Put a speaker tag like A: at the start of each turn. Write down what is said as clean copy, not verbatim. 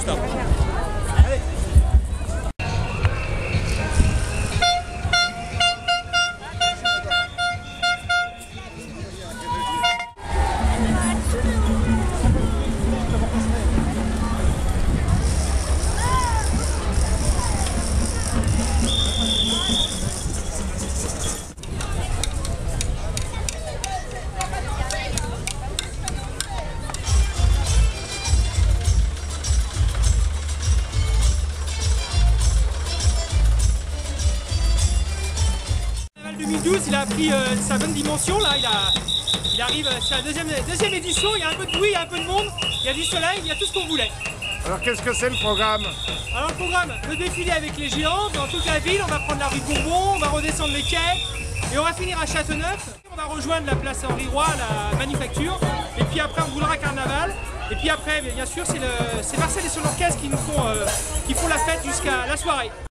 A: juste là.
B: Allez.
A: Le 2012, il a pris sa bonne dimension là, il arrive, c'est la deuxième édition, il y a un peu de bruit, il y a un peu de monde, il y a du soleil, il y a tout ce qu'on voulait.
B: Alors qu'est-ce que c'est le programme?
A: Alors le programme, le défilé avec les géants dans toute la ville, on va prendre la rue Bourbon, on va redescendre les quais et on va finir à Châteauneuf. On va rejoindre la place Henri Roy, la manufacture, et puis après on roulera carnaval. Et puis après, bien sûr, c'est Marcel et son orchestre qui font la fête jusqu'à la soirée.